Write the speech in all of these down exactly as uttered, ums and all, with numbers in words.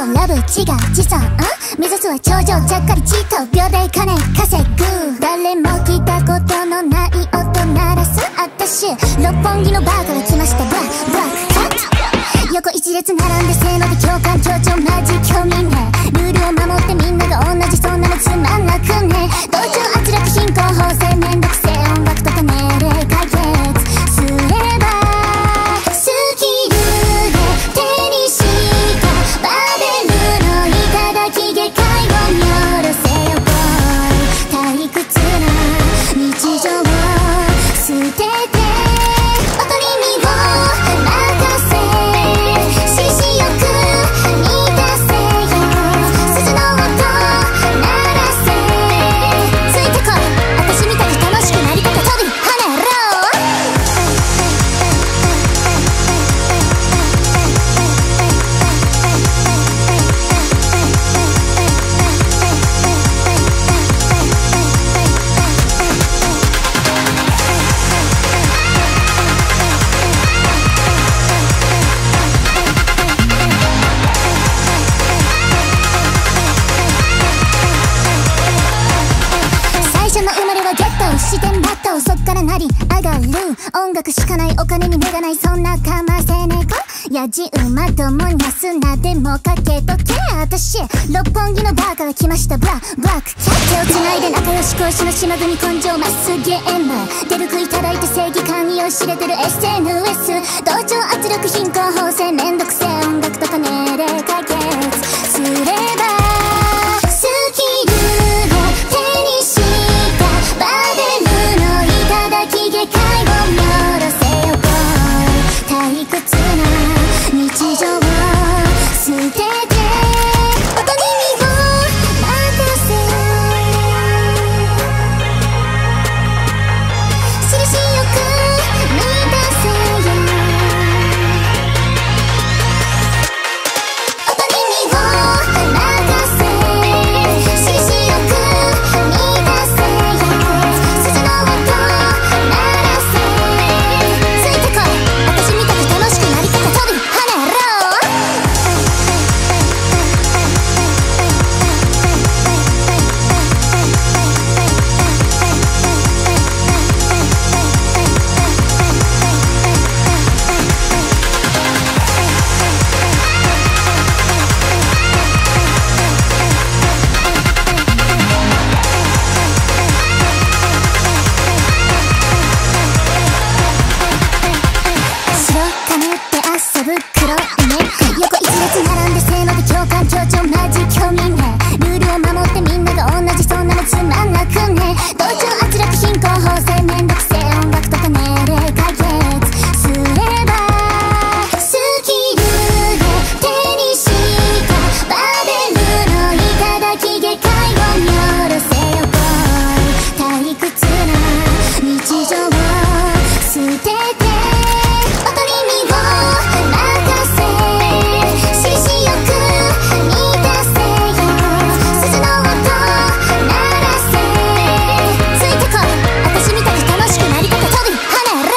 ラブ自我自尊、ん目指すは頂上、ちゃっかりチート秒で金稼ぐ。誰も聞いたことのない音鳴らすあたし、六本木のバーから来ました。ブラックブラックカット、横一列並んでせーので共感強調マジ興味ね。ルールを守ってみんなが同じ、そんなのつまんなくね。同調圧力貧困法制めんどくせえ音楽とか命令解決すれば、スキルで手にしたバベルの頂下界を見下ろせよボーイ。退屈な日常を捨てて踊り身を任せ、獅子よく満たせよ鈴の音鳴らせ。ついてこい私みたく楽しくなりたか飛び跳ねろ。最初の生まれはゲット視点バット、そっからなり上がる音楽しかない、お金に目がない、そんなかませ猫やじ馬どもにゃすなでもかけとけ。あたし六本木のバーから来ました。ブラブラックキャッ手をつないで仲良し恋しの島国根性マスゲーム、出る杭いただいて正義感にを知れてる エスエヌエス 同調圧力貧困法制めんどくせえ音楽とか命令解決すれば、スキルを手にしたバベルの頂下界を見下ろせよボーイ。退屈な日常を捨てて踊り身を任せ、印よく満たせよ。踊り身を任せ、印よく満たせよ鈴の音鳴らせ。ついてこい私みたく楽しくなりたか飛び跳ねろ。白金って遊ぶ黒いね、横一列並んでせーので共感強調マジ興味ね。ルールを守ってみんなが同じ、そんなのつまんなくね。同調圧力貧困法制めんどくせえ音楽とか命令解決すれば、スキルで手にしたバベルの頂下界を見下ろせよボーイ。退屈な日常を捨てて踊り身を任せ、獅子よく満たせよ鈴の音鳴らせ。ついてこい私みたく楽しくなりたか飛び跳ねろ。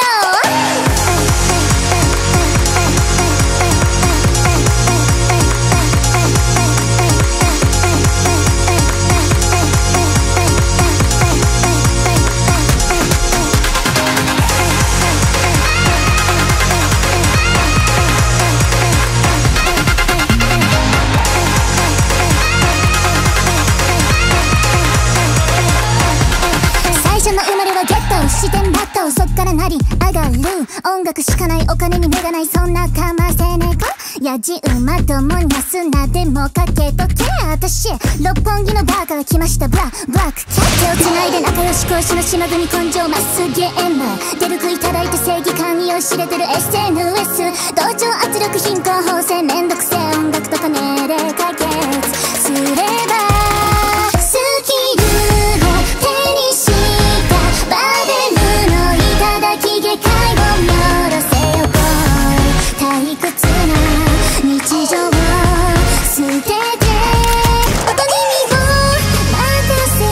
最初の生まれはゲット視点バット、そっからなり上がる音楽しかない、お金に目がない、そんなかませ猫やじ馬どもにゃすなでもかけとけ。あたし六本木のバーから来ました。ブラブラックキャッ手をつないで仲良し恋しの島国根性マスゲーム、出る杭いただいて正義感にを知れてる エスエヌエス 同調圧力貧困法制めんどくせえ音楽とか命令解決すれば、スキルを手にしたバベルの頂下界を見下ろせよボーイ。退屈な日常を捨てて踊り身を任せ、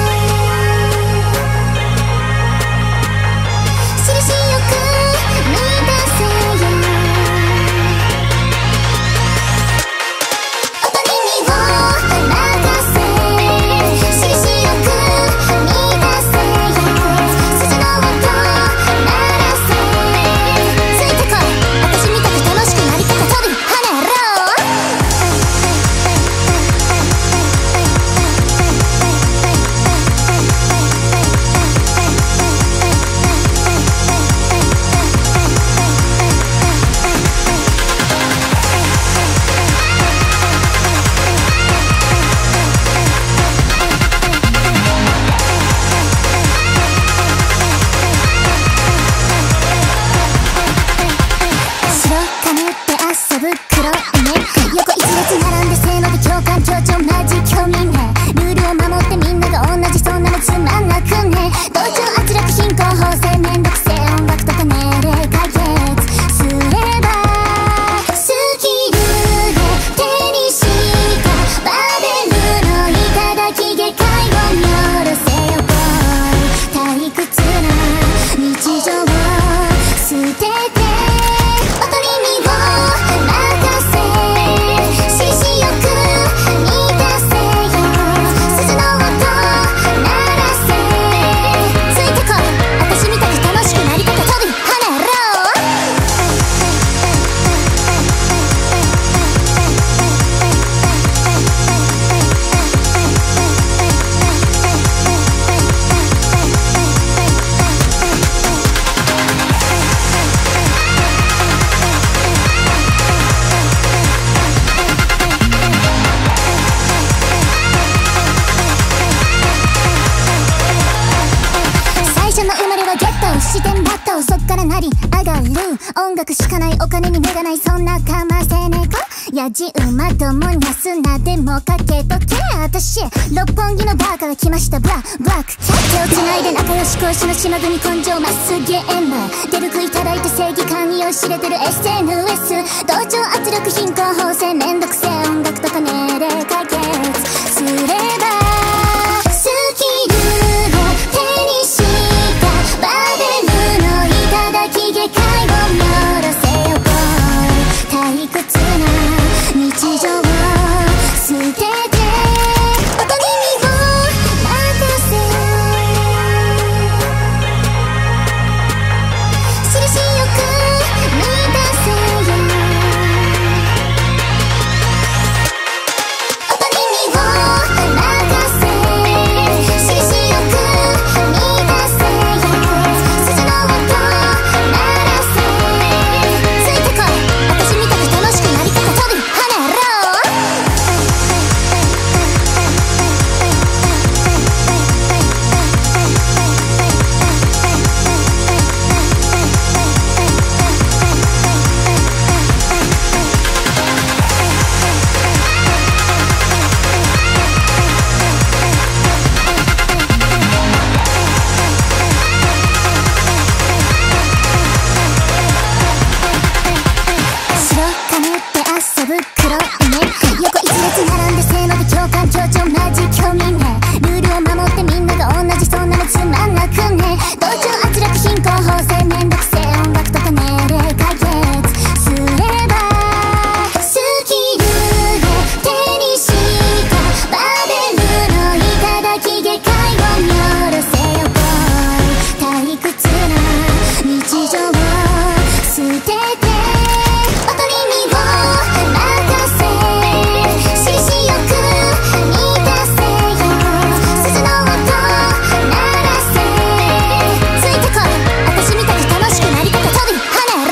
印よく満たせよ。踊楽しかないお金に目がないそんなかませ猫やじ馬どもにゃすなでもかけとけ私六本木のバーから来ましたブラブラックキャッ手をつないで仲良し講師の島国根性マスゲーム出るくいただいて正義感にを知れてる エスエヌエス 同調圧力貧困法制めんどくせえ音楽とかねで解決すればスキルを手にしたバベルの頂下界を見下ろせよボーイ退屈な日常を捨てて音に身を任せ印よく満たせよ音に身を任せ印よく満たせよ鈴の音鳴らせついてこい私みたく楽しくなり方飛び跳ねろ白かぶって遊ぶ黒いね横一列並んでせーので共感協調マジ興味ねルールを守ってみんなが同じそんなのつまんなくね同調圧力貧困法制めんどくせえ音楽とかねで解決すればスキルを手にしたバベルの頂下界を見下ろせよボーイ退屈な日常を捨てて音に身を任せ印よく満たせよ鈴の音鳴らせついてこい私みたく楽しくなり方飛び跳ねろ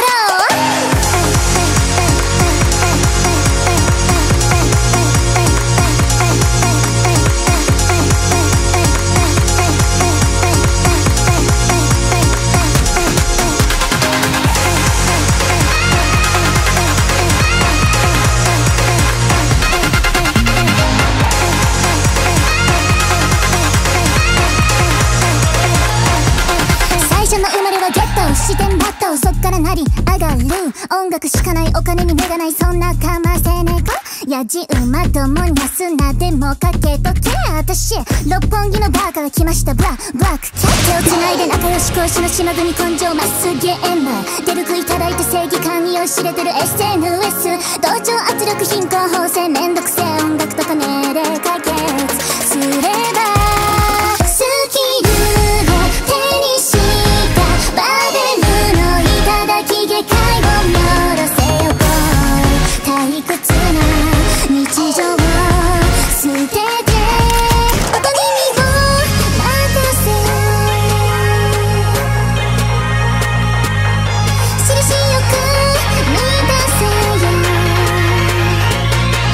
最初の生まれはゲット視点バットそっからなり上がる音楽しかないお金に目がないそんなかませ猫やじ馬どもにゃすなでもかけとけ私六本木のバーから来ましたブラブラックキャッ手をつないで仲良し講師の島国根性マスゲーム出るくいただいて正義感にを知れてる エスエヌエス 同調圧力貧困法制めんどくせえ音楽とかねで解決すればスキルを手にしたバベルの頂下界を見下ろせよボーイ退屈な日常を捨てて音に身を任せ印よく満たせよ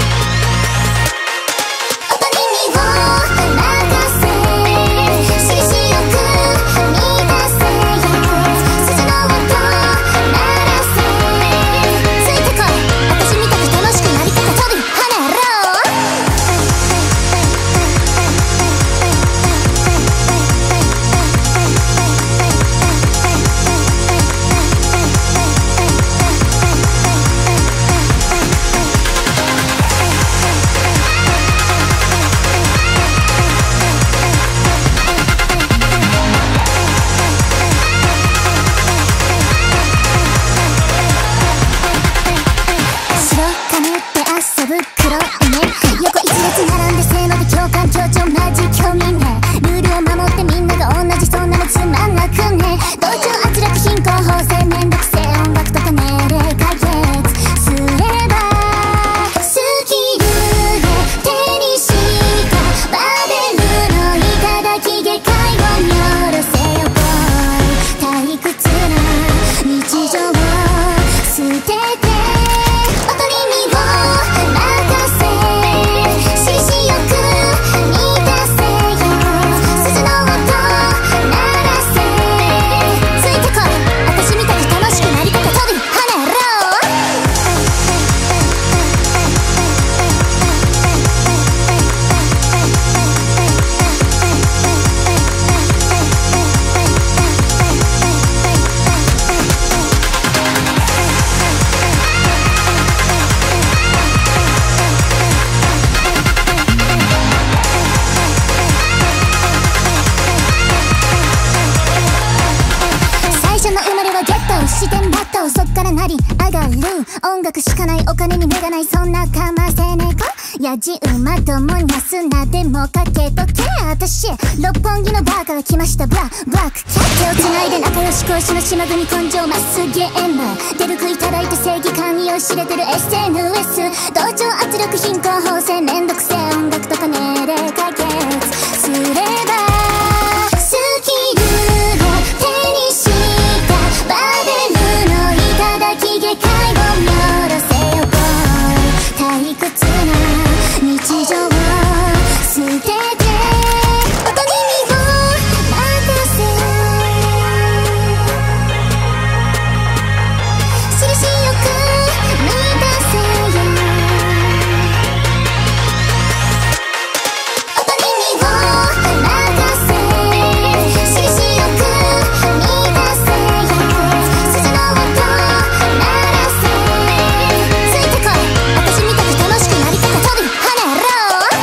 音楽しかないお金に目がないそんなかませ猫やじ馬どもにゃすなでもかけとけ私六本木のバーから来ましたブラブラックキャッ手をつないで仲良し恋しの島国根性マスゲーム出るくいただいて正義感にを知れてる エスエヌエス 同調圧力貧困法制めんどくせえ音楽と金で解決すればスキルを手にしたバベルの頂下界を見下ろせよ退屈な日常を捨てて音に身を任せ印よく満たせよ音に身を任せ印よく満たせよ鈴の音鳴らせついてこい私みたく楽しくなりたか飛び跳ねろ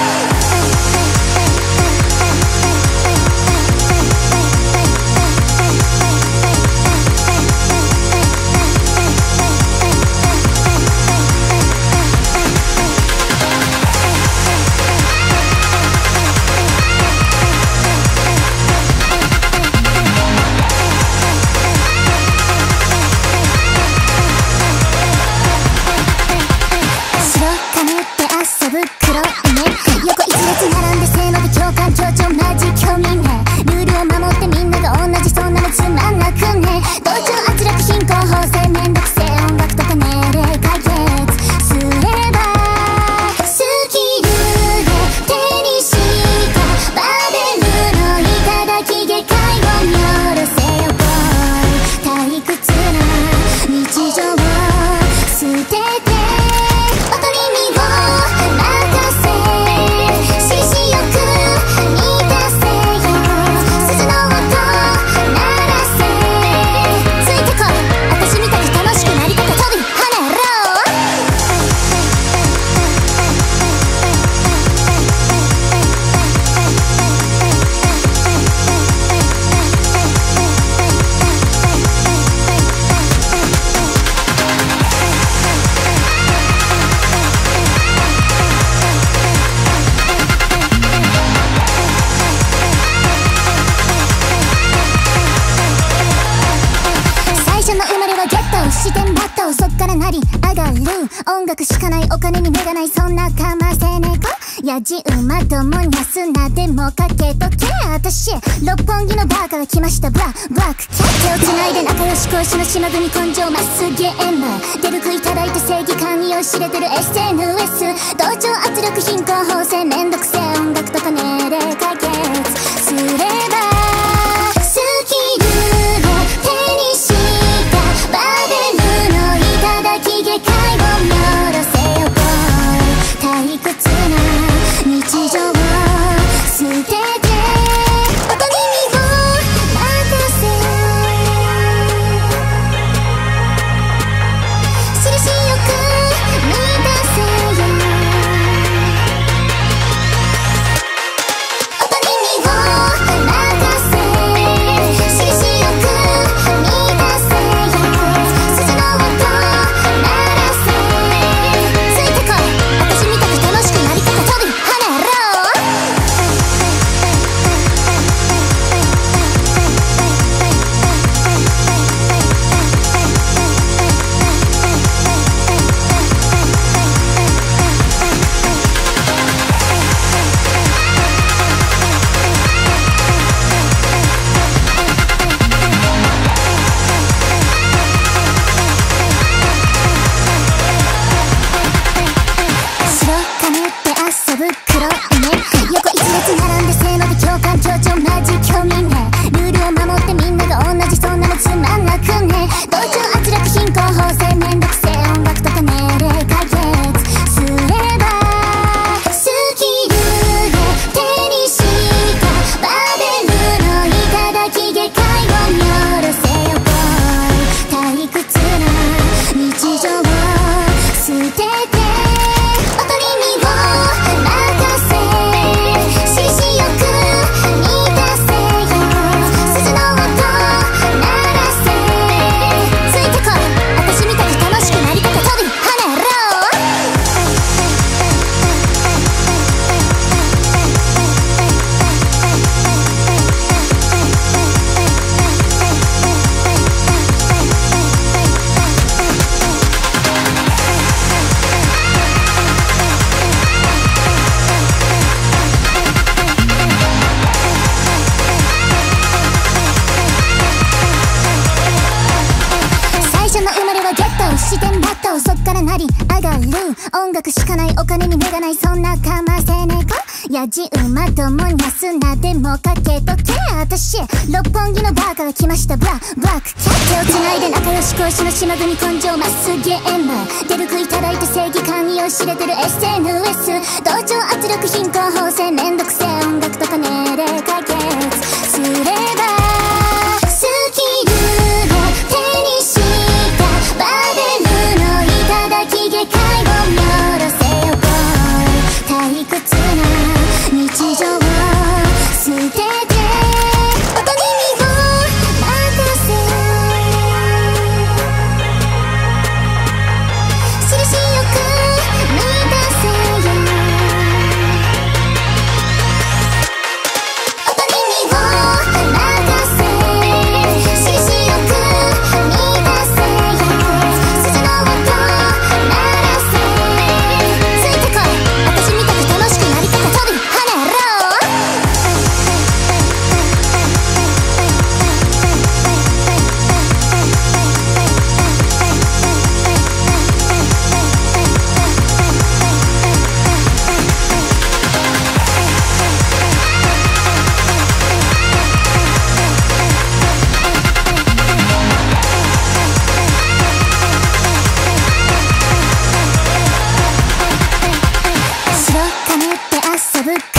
白かぶって遊ぶ黒いね横一列並んでせーので共感協調マジ興味ねルールを守ってみんなが同じそんなのつまんなくね同調圧力貧困法制めんどくせえ音楽とかねで解決すればスキルで手にしたバベルの頂下界を見下ろせよ退屈な日常を捨てて音に身を任せ印よく満たせよ鈴の音鳴らせついてこい私みたく楽しくなりたか飛び跳ねろ最初の生まれはゲット視点バットそっからなり上がる音楽しかないお金に目がないそんなかませ猫やじ馬どもにゃすなでもかけとけ私六本木のバーから来ましたブラブラックキャッ手をつないで仲良し恋しの島国根性マスゲーム出るくいただいて正義感にを知れてる エスエヌエス 同調圧力貧困法制めんどくせえ音楽と金で解決すればスキルを手にしたバベルの頂下界を見下ろせよ退屈な日常を捨てて音に身を任せ印よく満たせよ音に身を任せ印よく満たせよ鈴の音鳴らせついてこい私みたく楽しくなりたか飛び跳ねろくしかないお金に目がないそんなかませ猫やじ馬どもにゃすなでもかけとけ私六本木のバカが来ましたブラブラックキャッ手をつないで仲良し恋しの島国根性マスゲーム出るくいただいて正義感にを知れてる エスエヌエス 同調圧力貧困法制めんどくせえ音楽とかねで解決すればスキルを手にしたバベルの頂外科を見下ろせよ退屈な日常を捨てて音に身を任せよ印よく満たせよ音に身を任せ印よく満たせよ鈴の音鳴らせついてこい私みたく楽しくなりたか飛び跳ねろ白金って遊ぶか